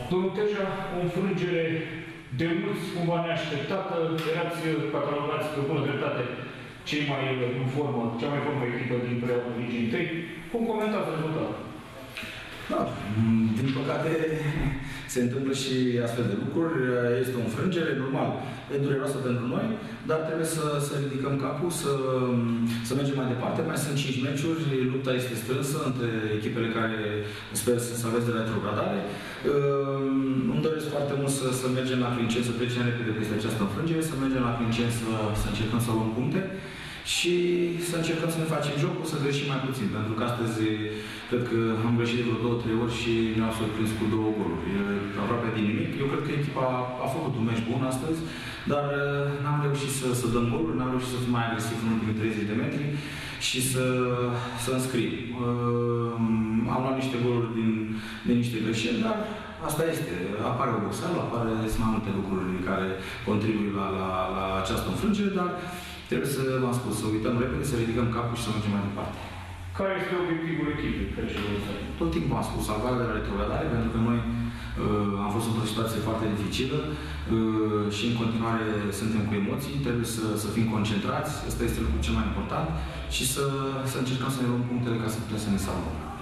Domnul Teja, o înfrângere de mulți cumva neașteptată, erați catalogați pe bună dreptate cei mai în formă, cea mai formă echipă din preaua Ligii 1. Cum comentați rezultatul? Da, din păcate se întâmplă și astfel de lucruri, este o înfrângere, normal, e dureroasă pentru noi, dar trebuie să ridicăm capul, să mergem mai departe. Mai sunt 5 meciuri, lupta este strânsă între echipele care sper să aveți de la retrogradare. Îmi doresc foarte mult să mergem la Clinceni, să trecem repede peste această înfrângere, să mergem la Clinceni să încercăm să luăm puncte și să încercăm să ne facem jocul, să greșim mai puțin, pentru că astăzi cred că am greșit de vreo 2-3 ori și ne-au surprins cu 2 goluri. Aproape din nimic. Eu cred că echipa a făcut un meci bun astăzi, dar n-am reușit să dăm goluri, n-am reușit să fim mai agresiv în ultimii 30 de metri și să înscriem. Am luat niște goluri din niște greșeli, dar asta este. Apare oboseală, sunt mai multe lucruri care contribuie la această înfrângere, dar trebuie să, v-am spus, să uităm repede, să ridicăm capul și să mergem mai departe. Care este obiectivul echipei? Tot timpul am spus, salvarea de la retrogradare, pentru că noi am fost într-o situație foarte dificilă și în continuare suntem cu emoții, trebuie să fim concentrați, asta este lucrul cel mai important și să încercăm să ne luăm punctele ca să putem să ne salvăm.